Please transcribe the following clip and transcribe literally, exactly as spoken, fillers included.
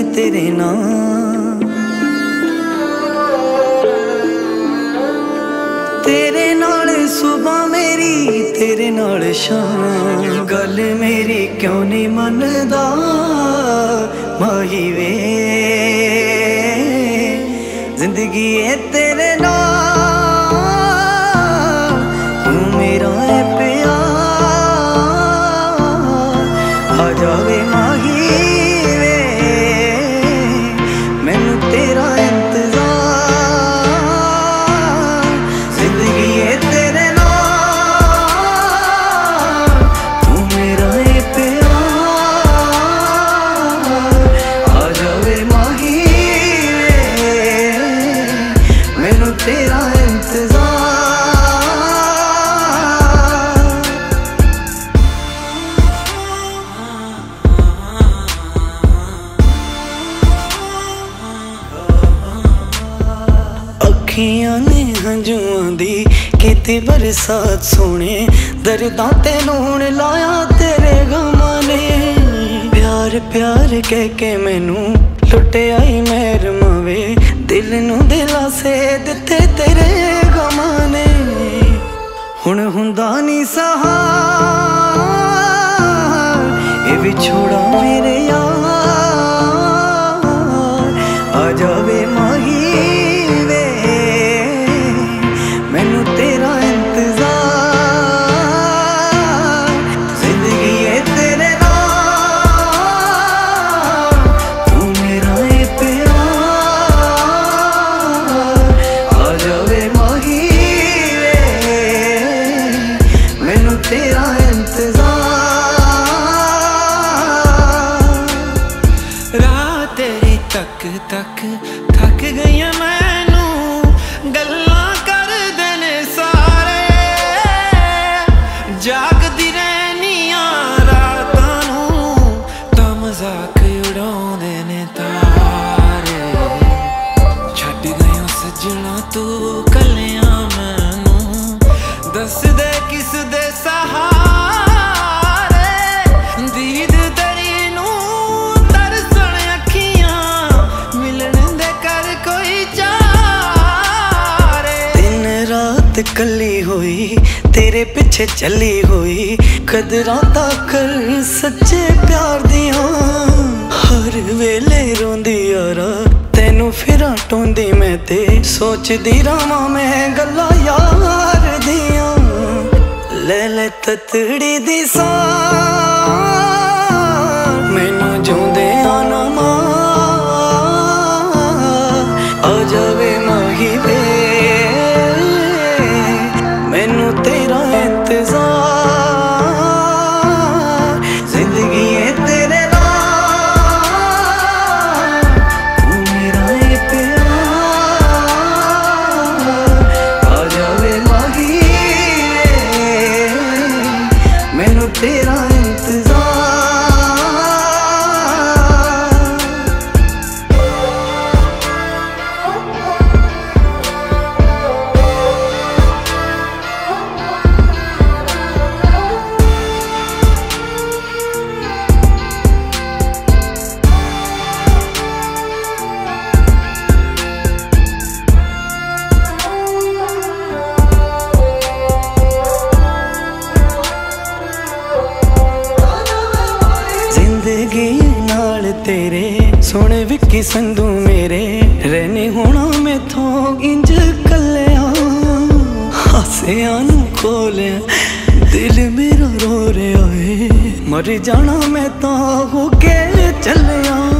तेरे नाम, तेरे नाल सुबह मेरी तेरे नाल शाम। गल मेरी क्यों नहीं मनदा माही वे, जिंदगी है तेरे नाल, तू मेरा है प्यार। आ जावे माही वे, मैनू तेरा इंतजार। जिंदगी है तेरे नाल, तू मेरा है प्यार। आ जावे माही वे, मैनू तेरा इंतजार। अखियां ने हंजुआं दी कीती बरसात सोने, दर्दां ते लूण लाया तेरे गमां ने। प्यार प्यार कह के मैनू लुटे आई मेहर मावे, दिल नू दिलासे दिते तेरे गमां ने। हुण हुंदा नी सहार ए विछोड़ा मेरे यार। आ जावे माही वे, मैनू तेरा इंतजार। जिंदगी है तेरे नाल, तू मेरा है प्यार। आ जावे माही वे, मैनू तेरा इंतजार। रात तेरी तक तक थक गई मैनू, गल्लां कर देने सारे। जागदी रहनिया रातां नू, तां मजाक उड़ाउंदे ने तारे। छड्ड गयो सजना तू कलियां मैनू, दस दे किस दे सहारे। दीद तेरी नू तरसण अखियां, मिलन दे कर कोई चारे। दिन रात कली होई तेरे पिछे चली होई, कदरां तां कर सच्चे प्यार दियां। हर वेले रोंदी यारा तेनू फिरां टोंदी मैं ते, सोचदी रहां मैं गल्लां यार दियां। ले ले ततड़ी दी सां, मैनू जोंदे आना मां। आ जावे माही वे, मैनू तेरा इंतजार। जिंदगी है तेरे नाल, तू मेरा है प्यार। आ जावे माही वे, मैनू तेरा इंतजार। जिंदगी नाल तेरे सोने विकी संधू मेरे, रहने होना मैथों इंज कलिया। हासियां नू खोलिया दिल मेरा रो रहा है, मर जाना मैं तां हो के चलिया।